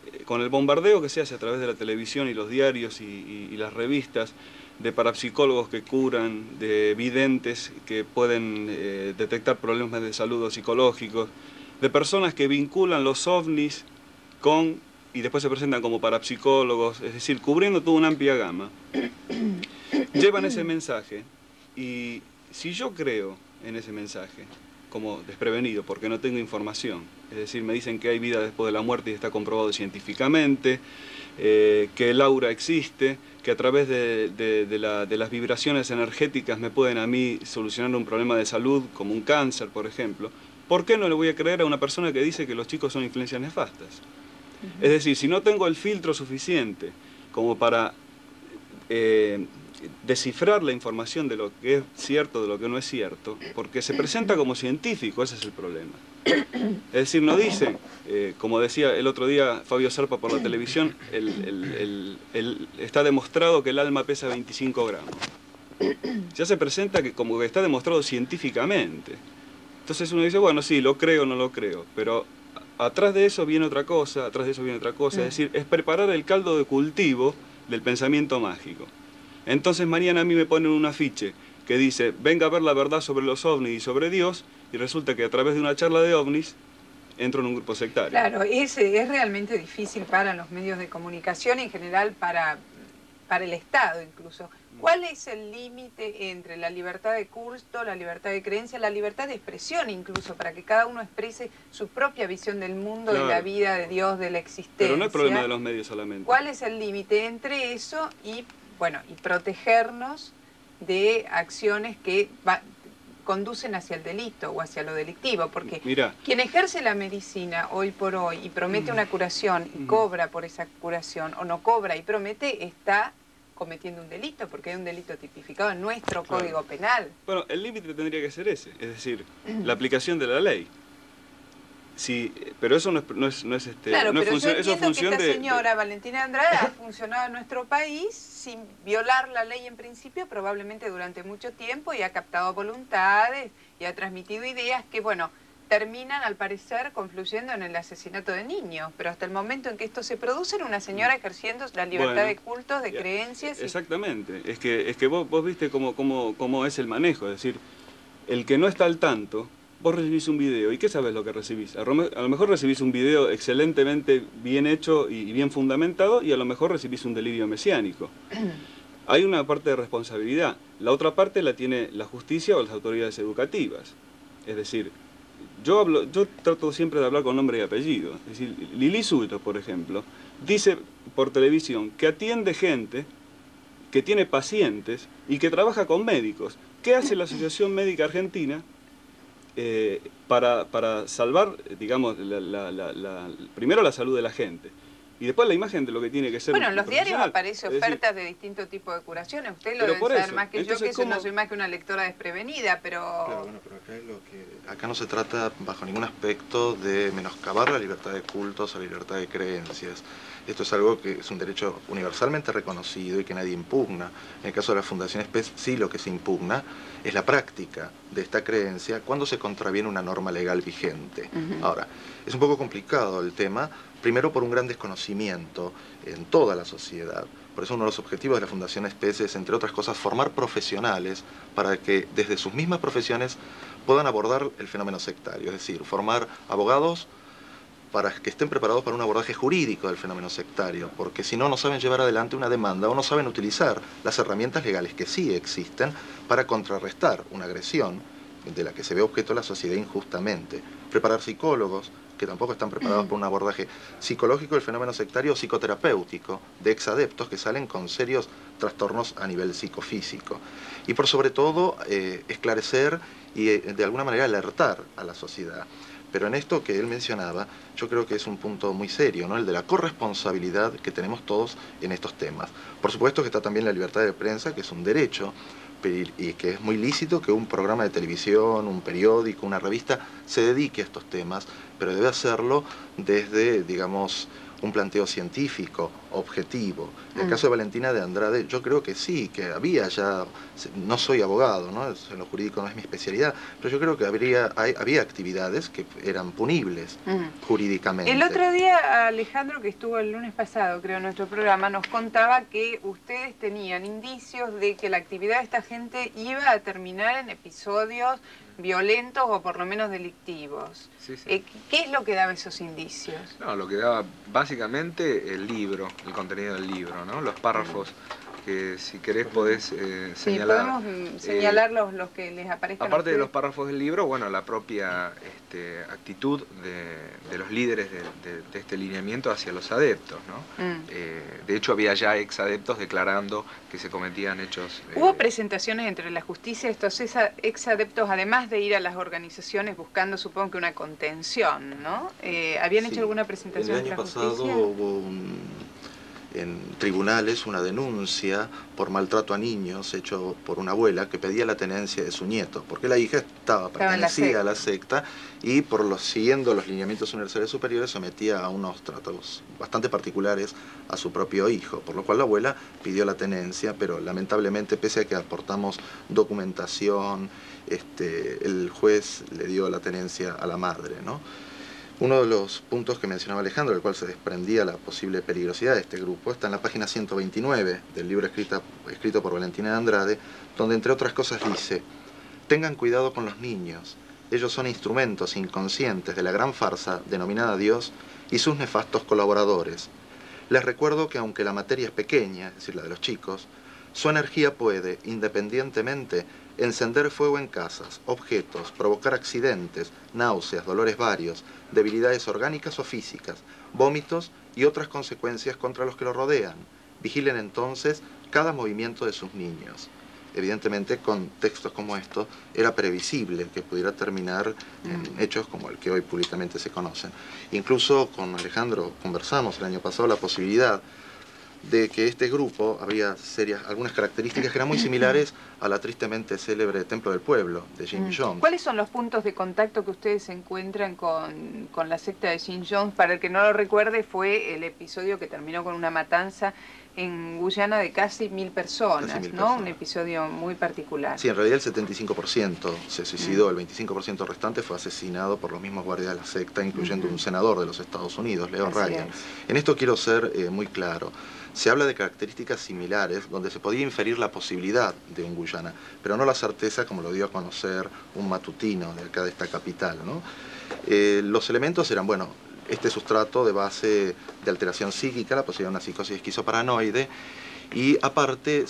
con el bombardeo que se hace a través de la televisión y los diarios y las revistas, de parapsicólogos que curan, de videntes que pueden detectar problemas de salud o psicológicos, de personas que vinculan los ovnis con, y después se presentan como parapsicólogos, es decir, cubriendo toda una amplia gama, llevan ese mensaje. Y si yo creo en ese mensaje, como desprevenido, porque no tengo información, es decir, me dicen que hay vida después de la muerte y está comprobado científicamente, que el aura existe, que a través de las vibraciones energéticas me pueden a mí solucionar un problema de salud, como un cáncer, por ejemplo, ¿por qué no le voy a creer a una persona que dice que los chicos son influencias nefastas? Es decir, si no tengo el filtro suficiente como para descifrar la información de lo que es cierto, de lo que no es cierto, porque se presenta como científico, ese es el problema. Es decir, no dicen, como decía el otro día Fabio Serpa por la televisión, está demostrado que el alma pesa 25 gramos. Ya se presenta que como que está demostrado científicamente. Entonces uno dice, bueno, sí, lo creo o no lo creo, pero atrás de eso viene otra cosa, atrás de eso viene otra cosa, es decir, es preparar el caldo de cultivo del pensamiento mágico. Entonces mañana a mí me ponen un afiche que dice, venga a ver la verdad sobre los ovnis y sobre Dios, y resulta que a través de una charla de ovnis entro en un grupo sectario. Claro, es realmente difícil para los medios de comunicación, en general para el Estado incluso. ¿Cuál es el límite entre la libertad de culto, la libertad de creencia, la libertad de expresión incluso, para que cada uno exprese su propia visión del mundo, de la vida, de Dios, de la existencia? Pero no es problema de los medios solamente. ¿Cuál es el límite entre eso y, bueno, y protegernos de acciones que conducen hacia el delito o hacia lo delictivo? Porque quien ejerce la medicina hoy por hoy y promete una curación y cobra por esa curación, o no cobra y promete, está cometiendo un delito, porque hay un delito tipificado en nuestro Código Penal. Bueno, el límite tendría que ser ese, es decir, la aplicación de la ley. Sí, pero eso no es claro, no pero función, yo entiendo que esta señora Valentina Andrade ha funcionado en nuestro país sin violar la ley en principio, probablemente durante mucho tiempo, y ha captado voluntades y ha transmitido ideas que, bueno, terminan al parecer confluyendo en el asesinato de niños, pero hasta el momento en que esto se produce, era una señora ejerciendo la libertad de cultos, de creencias. Exactamente, es que vos viste cómo es el manejo, es decir, el que no está al tanto, vos recibís un video, ¿y qué sabés lo que recibís? A lo mejor recibís un video excelentemente bien hecho y bien fundamentado, y a lo mejor recibís un delirio mesiánico. Hay una parte de responsabilidad, la otra parte la tiene la justicia o las autoridades educativas. Es decir, yo trato siempre de hablar con nombre y apellido. Es decir, Lili Sulto, por ejemplo, dice por televisión que atiende gente, que tiene pacientes y que trabaja con médicos. ¿Qué hace la Asociación Médica Argentina para salvar, digamos, primero la salud de la gente y después la imagen de lo que tiene que ser? Bueno, en los diarios aparece ofertas de distintos tipos de curaciones. Usted lo debe saber más que yo, que yo no soy más que una lectora desprevenida, pero... Claro, bueno, pero acá no se trata bajo ningún aspecto de menoscabar la libertad de cultos o la libertad de creencias. Esto es algo que es un derecho universalmente reconocido y que nadie impugna. En el caso de la Fundación SPES, sí lo que se impugna es la práctica de esta creencia cuando se contraviene una norma legal vigente. Ahora, es un poco complicado el tema, primero por un gran desconocimiento en toda la sociedad. Por eso uno de los objetivos de la Fundación SPES es, entre otras cosas, formar profesionales para que desde sus mismas profesiones puedan abordar el fenómeno sectario. Es decir, formar abogados para que estén preparados para un abordaje jurídico del fenómeno sectario, porque si no, no saben llevar adelante una demanda o no saben utilizar las herramientas legales que sí existen para contrarrestar una agresión de la que se ve objeto la sociedad injustamente. Preparar psicólogos que tampoco están preparados para un abordaje psicológico del fenómeno sectario o psicoterapéutico de exadeptos que salen con serios trastornos a nivel psicofísico. Y por sobre todo, esclarecer y de alguna manera alertar a la sociedad. Pero en esto que él mencionaba, yo creo que es un punto muy serio, ¿no? El de la corresponsabilidad que tenemos todos en estos temas. Por supuesto que está también la libertad de prensa, que es un derecho, y que es muy lícito que un programa de televisión, un periódico, una revista se dedique a estos temas, pero debe hacerlo desde, digamos, un planteo científico, objetivo. En el caso de Valentina de Andrade, yo creo que sí, que había ya, no soy abogado, ¿no? En lo jurídico no es mi especialidad, pero yo creo que había actividades que eran punibles jurídicamente. El otro día Alejandro, que estuvo el lunes pasado, creo, en nuestro programa, nos contaba que ustedes tenían indicios de que la actividad de esta gente iba a terminar en episodios violentos o por lo menos delictivos. Sí, sí. ¿Qué es lo que daba esos indicios? No, lo que daba básicamente el libro, el contenido del libro, ¿no? Los párrafos que si querés podés señalar. Sí, podemos señalar los que les aparezcan. Aparte de los párrafos del libro, bueno, la propia actitud de los líderes de este lineamiento hacia los adeptos, ¿no? De hecho, había ya ex-adeptos declarando que se cometían hechos... ¿Hubo presentaciones entre la justicia de estos ex-adeptos, además de ir a las organizaciones buscando, supongo que una contención, ¿no? ¿Habían hecho alguna presentación entre la justicia? El año pasado hubo en tribunales una denuncia por maltrato a niños hecho por una abuela que pedía la tenencia de su nieto, porque la hija pertenecía a la secta y siguiendo los lineamientos universales superiores sometía a unos tratos bastante particulares a su propio hijo, por lo cual la abuela pidió la tenencia, pero lamentablemente pese a que aportamos documentación, el juez le dio la tenencia a la madre, ¿no? Uno de los puntos que mencionaba Alejandro, del cual se desprendía la posible peligrosidad de este grupo, está en la página 129 del libro escrito por Valentina de Andrade, donde entre otras cosas dice: tengan cuidado con los niños, ellos son instrumentos inconscientes de la gran farsa denominada Dios y sus nefastos colaboradores. Les recuerdo que aunque la materia es pequeña, es decir, la de los chicos, su energía puede, independientemente, encender fuego en casas, objetos, provocar accidentes, náuseas, dolores varios, debilidades orgánicas o físicas, vómitos y otras consecuencias contra los que lo rodean. Vigilen entonces cada movimiento de sus niños. Evidentemente, con textos como estos, era previsible que pudiera terminar en hechos como el que hoy públicamente se conocen. Incluso con Alejandro conversamos el año pasado la posibilidad de que este grupo había algunas características que eran muy similares a la tristemente célebre Templo del Pueblo de Jim Jones. ¿Cuáles son los puntos de contacto que ustedes encuentran con la secta de Jim Jones? Para el que no lo recuerde, fue el episodio que terminó con una matanza en Guyana de casi 1000 personas, ¿no? Un episodio muy particular. Sí, en realidad el 75% se suicidó, el 25% restante fue asesinado por los mismos guardias de la secta, incluyendo un senador de los Estados Unidos, Leo Ryan. En esto quiero ser muy claro. Se habla de características similares donde se podía inferir la posibilidad de un Guyana, pero no la certeza como lo dio a conocer un matutino de acá de esta capital, ¿no? Los elementos eran, bueno, este sustrato de base de alteración psíquica, la posibilidad de una psicosis esquizoparanoide, y aparte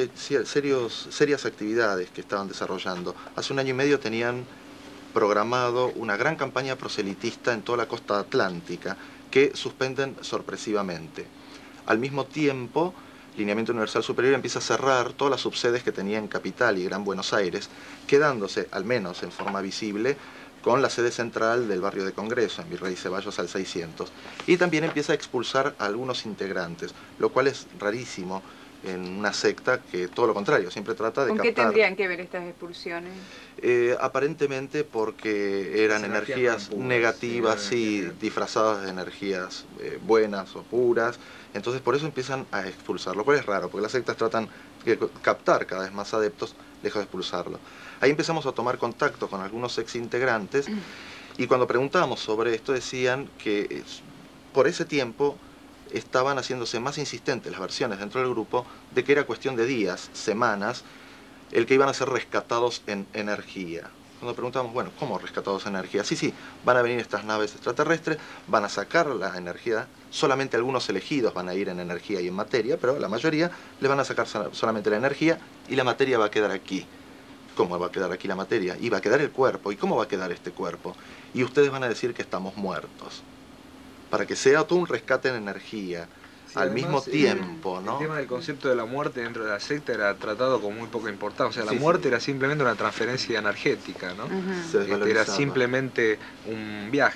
serias actividades que estaban desarrollando. Hace 1 año y medio tenían programado una gran campaña proselitista en toda la costa atlántica que suspenden sorpresivamente. Al mismo tiempo, Lineamiento Universal Superior empieza a cerrar todas las subsedes que tenía en Capital y Gran Buenos Aires, quedándose, al menos en forma visible, con la sede central del barrio de Congreso, en Virrey Ceballos al 600. Y también empieza a expulsar a algunos integrantes, lo cual es rarísimo en una secta que todo lo contrario, siempre trata de captar... ¿Con qué tendrían que ver estas expulsiones? Aparentemente porque eran energías negativas, sí, disfrazadas de energías buenas o puras. Entonces por eso empiezan a expulsar, lo cual es raro, porque las sectas tratan de captar cada vez más adeptos lejos de expulsarlo. Ahí empezamos a tomar contacto con algunos ex integrantes y cuando preguntábamos sobre esto decían que por ese tiempo estaban haciéndose más insistentes las versiones dentro del grupo de que era cuestión de días, semanas, el que iban a ser rescatados en energía. Cuando preguntamos, bueno, ¿cómo rescatados en energía? Sí, van a venir estas naves extraterrestres, van a sacar la energía, solamente algunos elegidos van a ir en energía y en materia, pero la mayoría le van a sacar solamente la energía y la materia va a quedar aquí. ¿Cómo va a quedar aquí la materia? Y va a quedar el cuerpo. ¿Y cómo va a quedar este cuerpo? Y ustedes van a decir que estamos muertos. Para que sea todo un rescate en energía, sí, al mismo tiempo, ¿no? El tema del concepto de la muerte dentro de la secta era tratado con muy poca importancia. O sea, la muerte era simplemente una transferencia energética, ¿no? Era simplemente un viaje.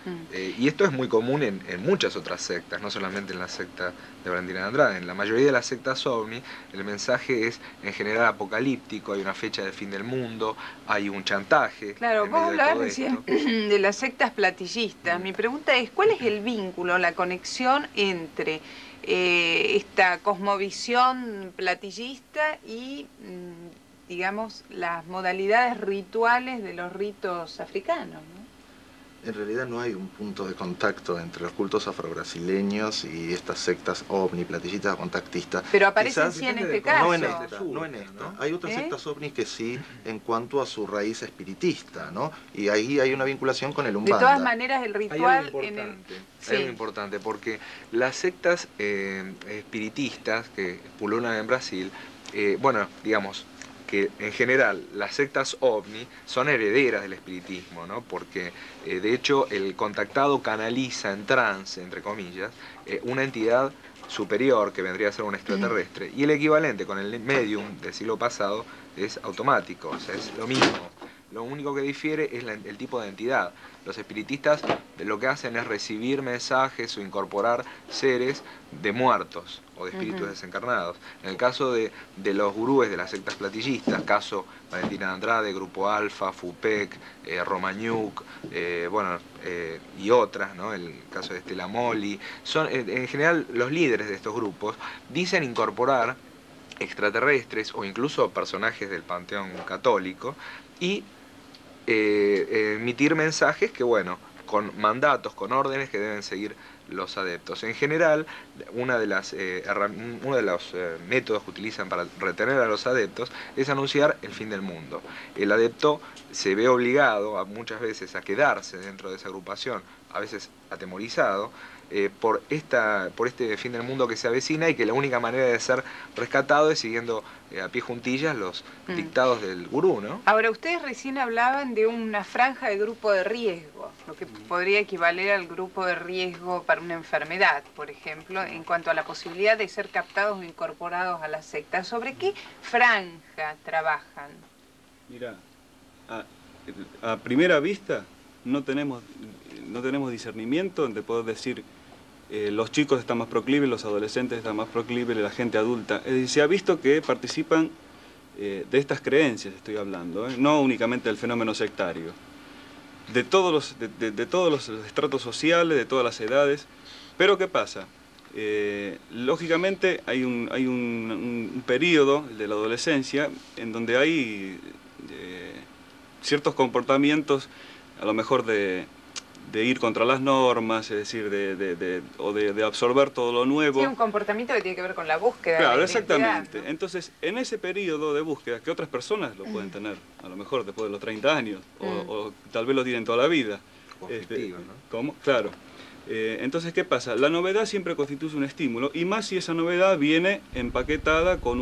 Y esto es muy común en muchas otras sectas, no solamente en la secta de Valentina de Andrade. En la mayoría de las sectas ovni, el mensaje es en general apocalíptico, hay una fecha de fin del mundo, hay un chantaje. Claro, vos hablabas recién de las sectas platillistas. Mi pregunta es, ¿cuál es el vínculo, la conexión entre esta cosmovisión platillista y, digamos, las modalidades rituales de los ritos africanos, ¿no? En realidad no hay un punto de contacto entre los cultos afrobrasileños y estas sectas ovni, platillistas o contactistas. Pero aparecen sí en este caso. No en esta, no en esta. ¿No? Hay otras sectas ovnis que sí, en cuanto a su raíz espiritista, ¿no? Y ahí hay una vinculación con el Umbanda. De todas maneras, el ritual en el... Hay algo importante, porque las sectas espiritistas que pululan en Brasil, bueno, digamos, que en general las sectas ovni son herederas del espiritismo, ¿no? Porque de hecho el contactado canaliza en trance, entre comillas, una entidad superior que vendría a ser un extraterrestre, y el equivalente con el medium del siglo pasado es automático, o sea, es lo mismo. Lo único que difiere es el tipo de entidad. Los espiritistas lo que hacen es recibir mensajes o incorporar seres de muertos o de espíritus desencarnados. En el caso de los gurúes de las sectas platillistas, caso Valentina de Andrade, Grupo Alfa, Fupec, Romagnuc, y otras, ¿no? El caso de Estela Moli, son en general los líderes de estos grupos dicen incorporar extraterrestres o incluso personajes del panteón católico y emitir mensajes que, bueno, con mandatos, con órdenes que deben seguir los adeptos. En general, uno de los métodos que utilizan para retener a los adeptos es anunciar el fin del mundo. El adepto se ve obligado muchas veces a quedarse dentro de esa agrupación, a veces atemorizado, por este fin del mundo que se avecina, y que la única manera de ser rescatado es siguiendo a pie juntillas los dictados del gurú, ¿no? Ahora, ustedes recién hablaban de una franja de grupo de riesgo, lo que podría equivaler al grupo de riesgo para una enfermedad, por ejemplo, en cuanto a la posibilidad de ser captados o incorporados a la secta. ¿Sobre qué franja trabajan? Mira, a primera vista no tenemos discernimiento de poder decir los chicos están más proclives, los adolescentes están más proclives, la gente adulta. Es decir, se ha visto que participan de estas creencias, estoy hablando, no únicamente del fenómeno sectario, de todos los estratos sociales, de todas las edades. Pero ¿qué pasa? Lógicamente hay un periodo, el de la adolescencia, en donde hay ciertos comportamientos, a lo mejor de ir contra las normas, es decir, de absorber todo lo nuevo. Sí, un comportamiento que tiene que ver con la búsqueda. Claro, de exactamente. ¿no? Entonces, en ese periodo de búsqueda, que otras personas lo pueden tener, a lo mejor después de los 30 años, o tal vez lo tienen toda la vida. Objetivo, ¿no? ¿Cómo? Claro. Entonces, ¿qué pasa? La novedad siempre constituye un estímulo, y más si esa novedad viene empaquetada con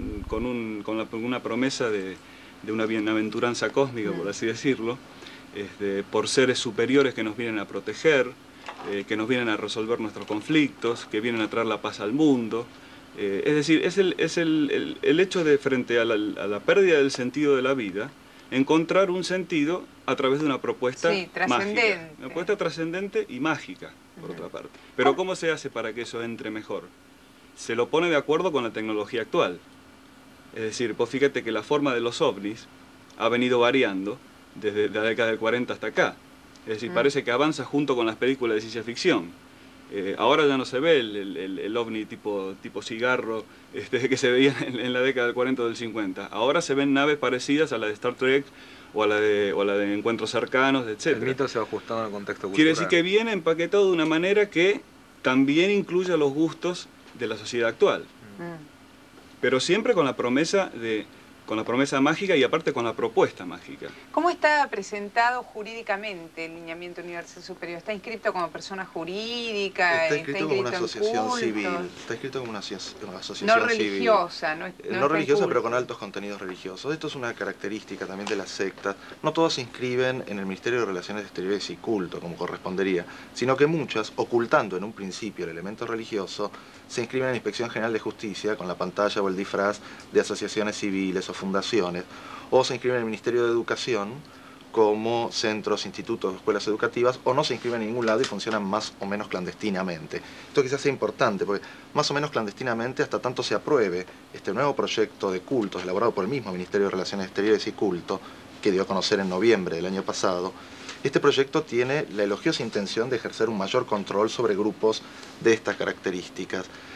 una promesa de una bienaventuranza cósmica, por así decirlo, por seres superiores que nos vienen a proteger, que nos vienen a resolver nuestros conflictos, que vienen a traer la paz al mundo. Es decir, es el hecho de, frente a la pérdida del sentido de la vida, encontrar un sentido a través de una propuesta mágica. Una propuesta trascendente y mágica, por otra parte. Pero ¿cómo se hace para que eso entre mejor? Se lo pone de acuerdo con la tecnología actual. Es decir, vos fíjate que la forma de los ovnis ha venido variando desde la década del 40 hasta acá. Es decir, parece que avanza junto con las películas de ciencia ficción. Ahora ya no se ve el ovni tipo cigarro que se veía en la década del 40 o del 50. Ahora se ven naves parecidas a la de Star Trek o a la de Encuentros Cercanos, etc. El mito se va ajustando al contexto cultural. Quiere decir que viene empaquetado de una manera que también incluye los gustos de la sociedad actual. Pero siempre con la promesa mágica, y aparte con la propuesta mágica. ¿Cómo está presentado jurídicamente el Lineamiento Universal Superior? ¿Está inscrito como persona jurídica? Está inscrito como una asociación civil. Está inscrito como una asociación no religiosa, civil. No religiosa, pero con altos contenidos religiosos. Esto es una característica también de las sectas. No todas se inscriben en el Ministerio de Relaciones Exteriores y Culto, como correspondería, sino que muchas, ocultando en un principio el elemento religioso, se inscriben en la Inspección General de Justicia con la pantalla o el disfraz de asociaciones civiles o fundaciones, o se inscriben en el Ministerio de Educación como centros, institutos, escuelas educativas, o no se inscriben en ningún lado y funcionan más o menos clandestinamente. Esto quizás sea importante, porque más o menos clandestinamente, hasta tanto se apruebe este nuevo proyecto de cultos elaborado por el mismo Ministerio de Relaciones Exteriores y Culto, que dio a conocer en noviembre del año pasado. Este proyecto tiene la elogiosa intención de ejercer un mayor control sobre grupos de estas características.